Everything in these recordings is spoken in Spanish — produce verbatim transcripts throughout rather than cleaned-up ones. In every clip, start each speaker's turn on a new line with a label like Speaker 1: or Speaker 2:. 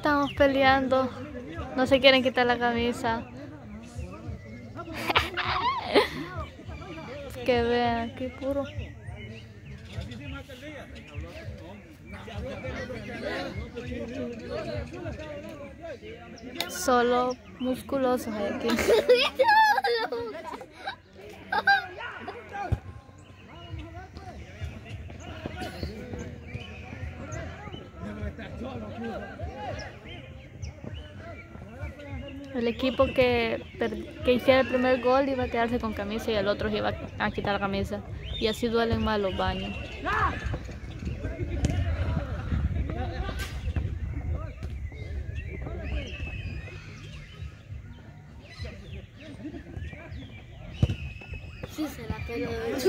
Speaker 1: Estamos peleando. No se quieren quitar la camisa. Que vean, aquí puro. Solo musculosos hay aquí. El equipo que, que hiciera el primer gol iba a quedarse con camisa y el otro iba a quitar la camisa. Y así duelen más los baños.
Speaker 2: Sí, se la peló.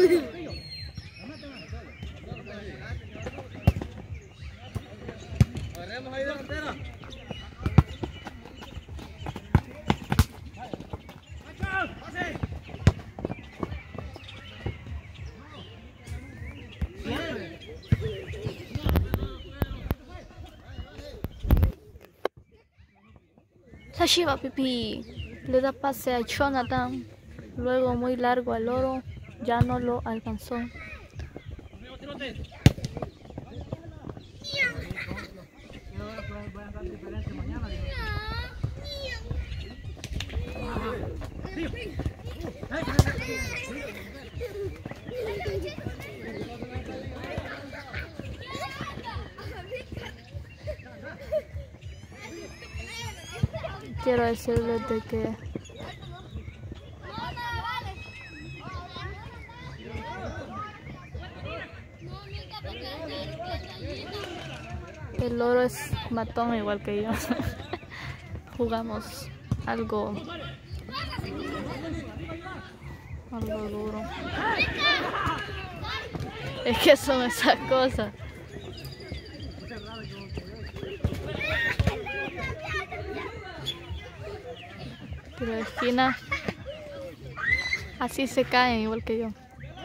Speaker 3: Agarremos ahí delantera.
Speaker 1: La Shiva Pipi le da pase a Jonathan. Luego muy largo al loro. Ya no lo alcanzó. Quiero decirles de que el loro es matón igual que yo. Jugamos algo algo duro. Es que son esas cosas. Tiro de esquina. Así se caen igual que yo.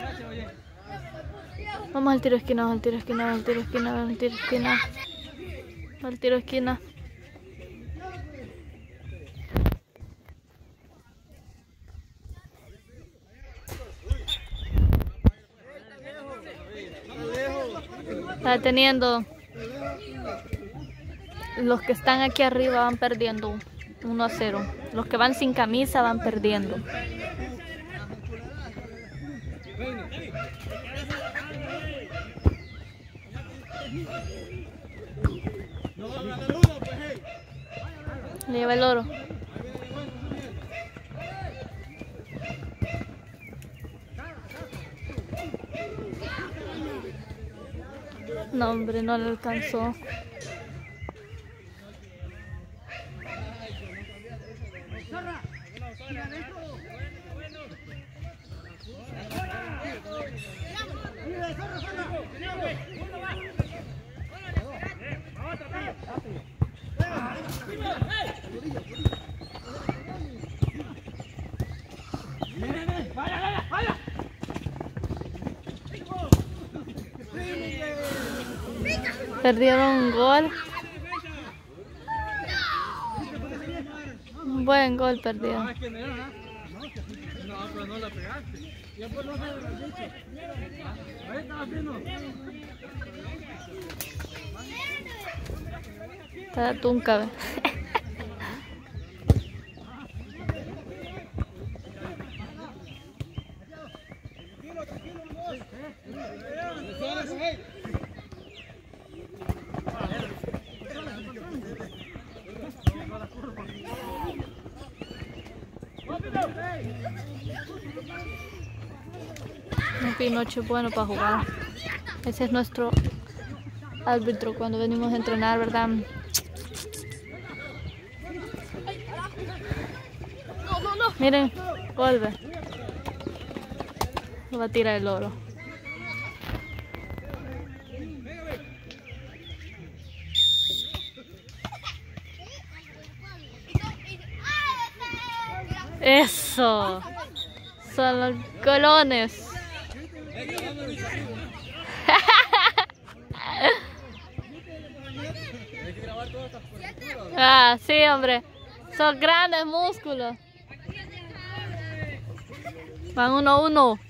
Speaker 1: Vamos al tiro de esquina, vamos al tiro de esquina, vamos al tiro de esquina, vamos al tiro de esquina. Al tiro de esquina. Está deteniendo. Los que están aquí arriba van perdiendo uno a cero. Los que van sin camisa van perdiendo. Le lleva el oro. No, hombre, no le alcanzó. Perdieron un gol. Un buen gol perdieron.
Speaker 3: No, pero no la pegaste. Ya pues no se lo has dicho. Ahí está haciendo.
Speaker 1: Está la tunca, ¿ves? Un Pinocho bueno para jugar. Ese es nuestro árbitro cuando venimos a entrenar, ¿verdad? Miren, vuelve. Lo va a tirar el oro. Eso. Son los colones.
Speaker 3: Hay que grabar todas estas posturas.
Speaker 1: Ah, sí, hombre. Son grandes músculos. Van uno a uno.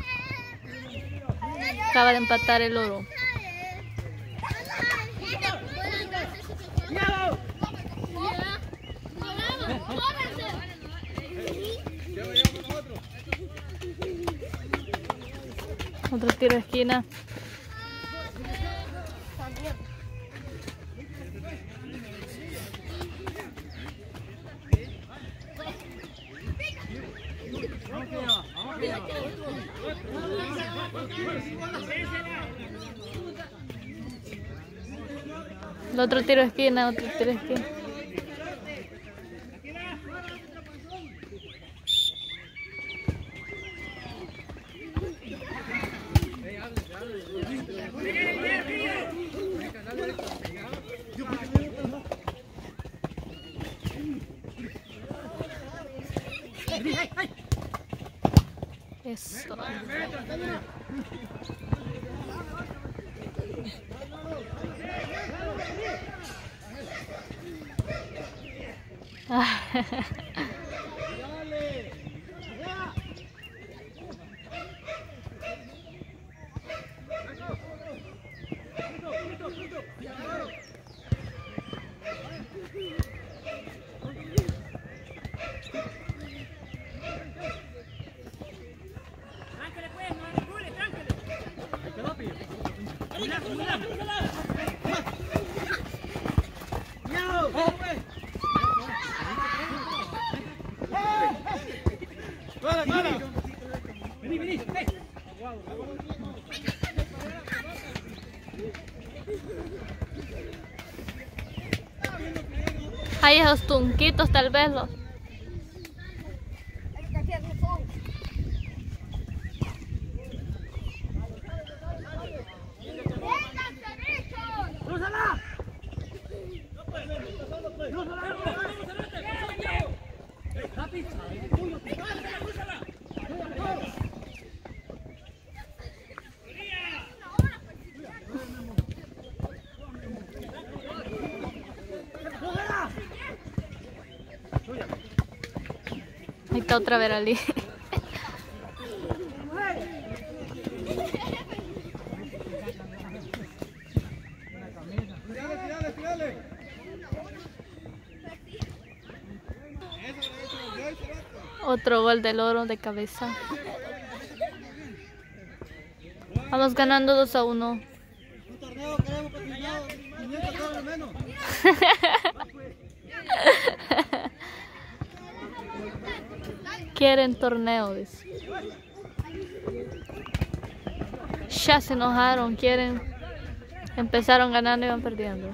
Speaker 1: Acaba de empatar el oro. Otro tiro de esquina. El otro tiro de esquina, otro tiro de esquina. Eso. Hay esos tunquitos tal vez los. Ahí está otra vez Ali. Otro gol del oro de cabeza. Vamos ganando dos a uno.
Speaker 3: Un torneo queremos patrocinado, quinientos dólares menos.
Speaker 1: Quieren torneo, dice. Ya se enojaron, quieren. Empezaron ganando y van perdiendo.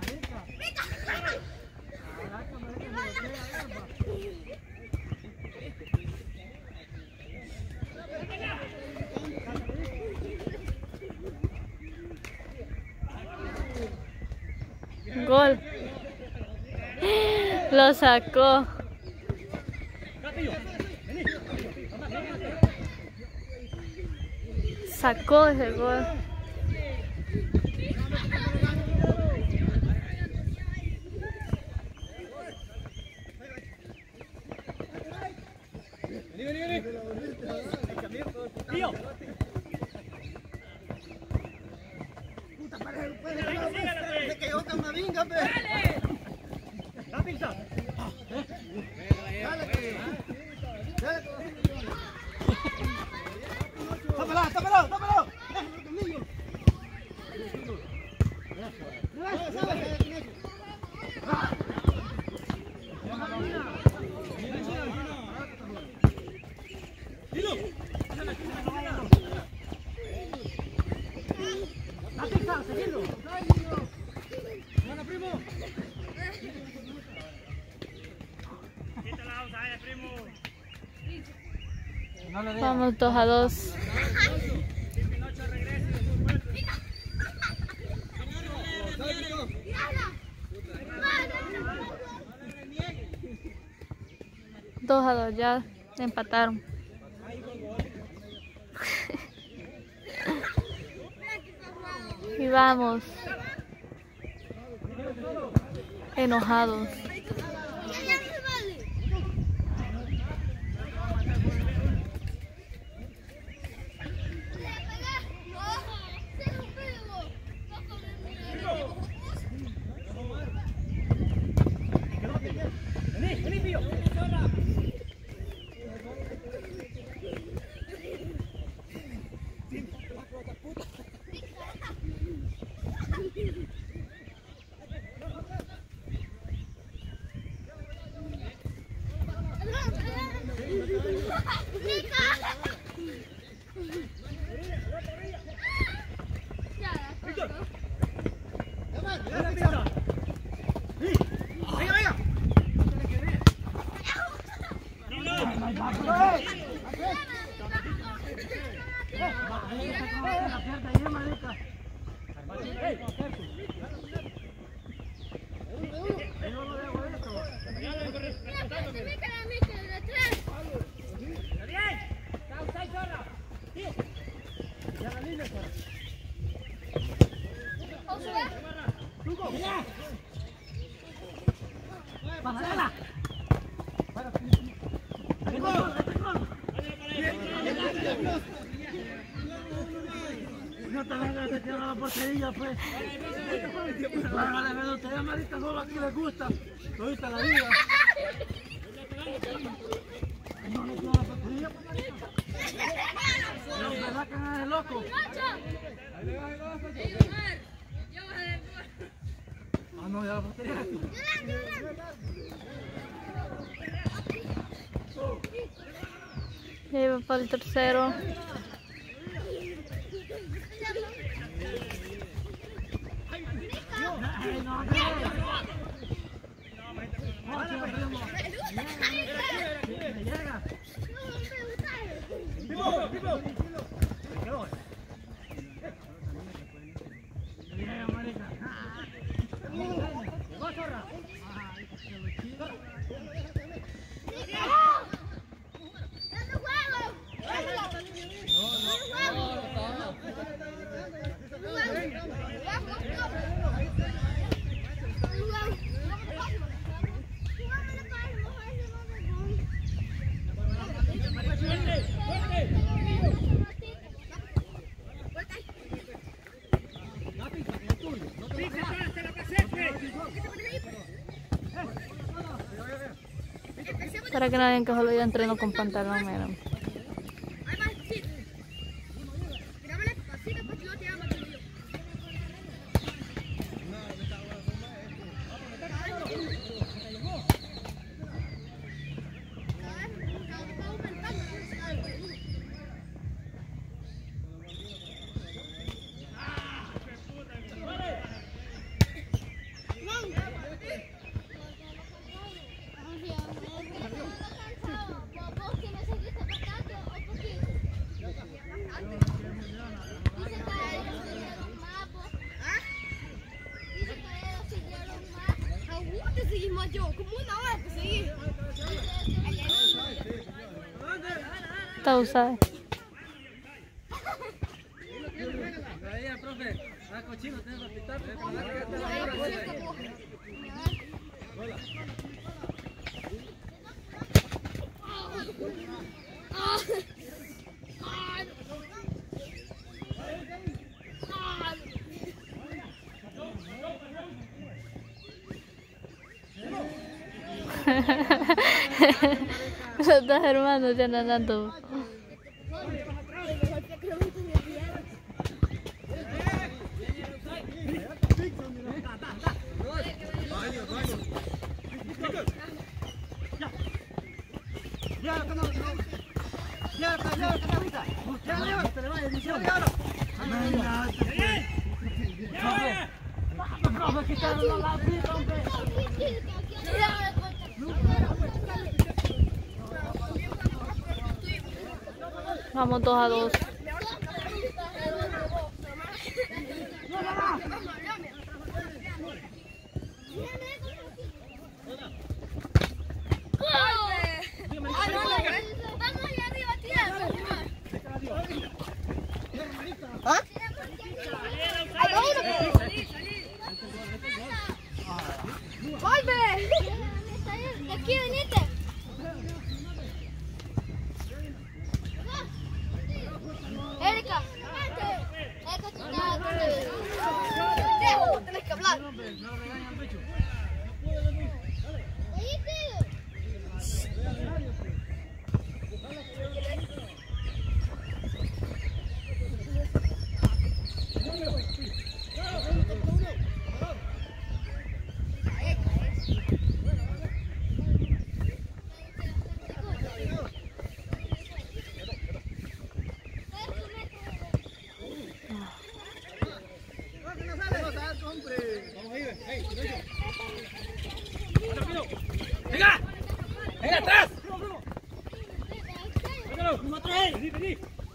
Speaker 1: Gol. Lo sacó. Sacó ese gol.
Speaker 3: Vení, vení, vení. Tío. Puta, para, para, se quedó con una vinga, pe. Dale. La pizza. Dale. Dale. Tápala, tápala, tápala. Déjalo conmigo.
Speaker 1: Vamos dos a dos. Dos a dos, ya empataron. Y vamos. enojados.
Speaker 3: No te vengas a tirar la portería, pues. Hágale, pero usted es marita solo aquí le gusta. Todita la vida. No le tira la portería, pues, marita. No se sacan a ese loco. Ah, no, ya la portería.
Speaker 1: Ya iba para el tercero. Para que nadie que solo yo entreno con pantalón, miren.
Speaker 2: Yo, como una hora que seguí.
Speaker 1: Está usada.
Speaker 3: Ahí, profe. Ah, cochino, tienes que pitar.
Speaker 1: Los dos hermanos ya nadando. Vamos dos a dos.
Speaker 2: ¡Vuelve! De aquí, venite. Erika. Erika, tú no tenés que hablar.
Speaker 3: ¡Venga! ¡Venga, atrás! ¡Vení, vení! ¡Vení!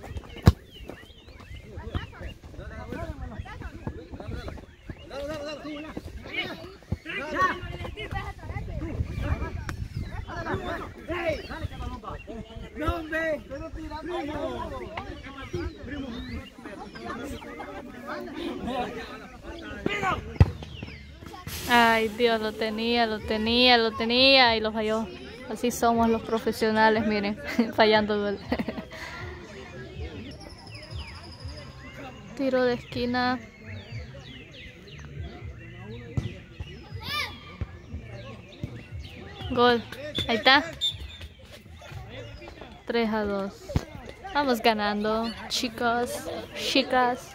Speaker 3: ¡No, hombre!
Speaker 1: Ay, Dios, lo tenía, lo tenía, lo tenía y lo falló. Así somos los profesionales, miren, fallando gol. Tiro de esquina. Gol. Ahí está. tres a dos. Vamos ganando, chicos, chicas.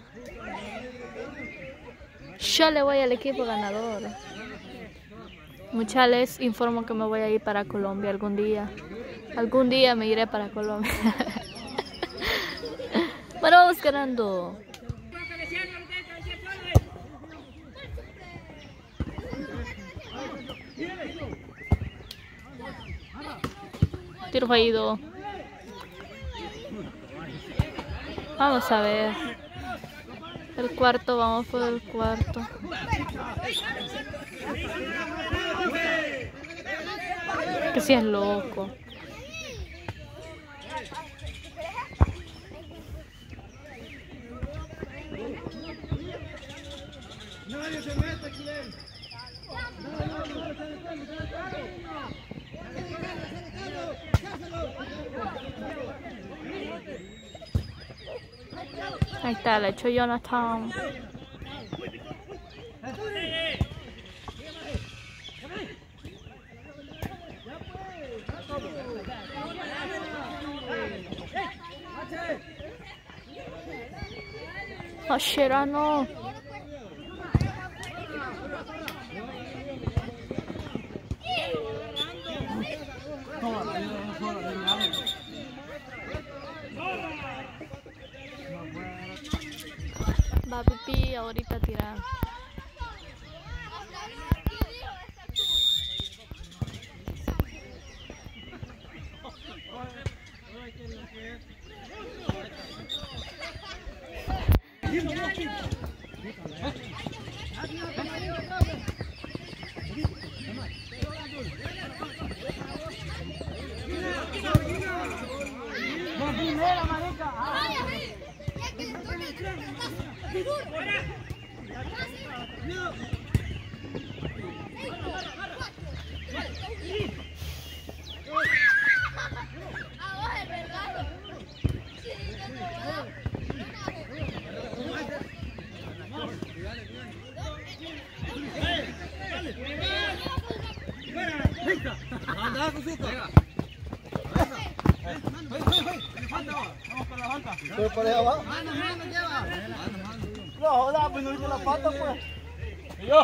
Speaker 1: Yo le voy al equipo ganador. Muchas les informo que me voy a ir para Colombia algún día. Algún día me iré para Colombia. Bueno, vamos ganando. Tiro fallido. Vamos a ver. El cuarto, vamos por el cuarto. Que si es loco.
Speaker 3: Nadie se mete aquí dentro.
Speaker 1: Ahí está, le echó Jonathan. Mascherano. Va Pipi ahorita a tirar.
Speaker 3: Anda, cosito. ¿Pero para allá va? Mano, mano, lleva. No, joda, pues no hice la pata, pues. ¿Y yo?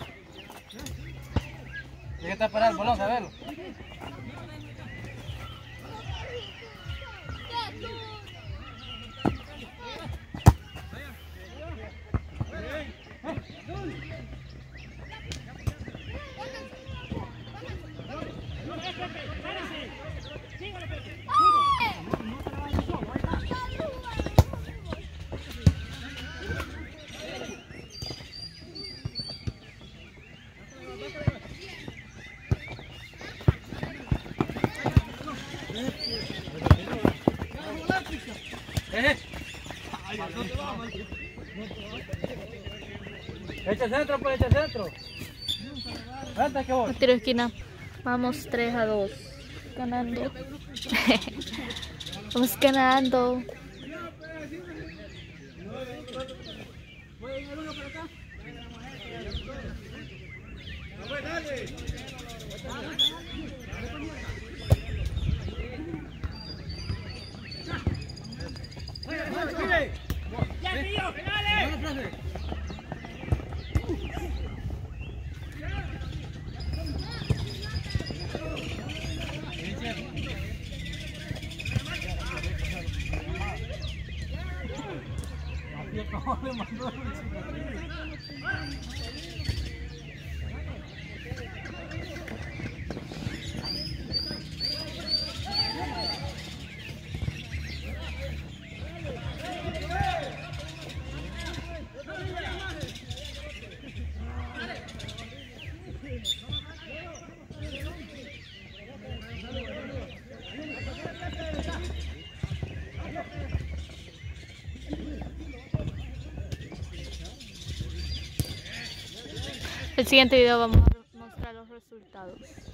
Speaker 3: Tiene que estar para el bolón, sabelo. Echa centro, pues, echa centro. Vete que voy.
Speaker 1: Tiro de esquina. Vamos tres a dos. Ganando. Vamos ganando.
Speaker 3: Voy a llegar uno por acá. Dale, dale. ¡Ya, tío! ¡Pegale!
Speaker 1: El siguiente video vamos a mostrar los resultados.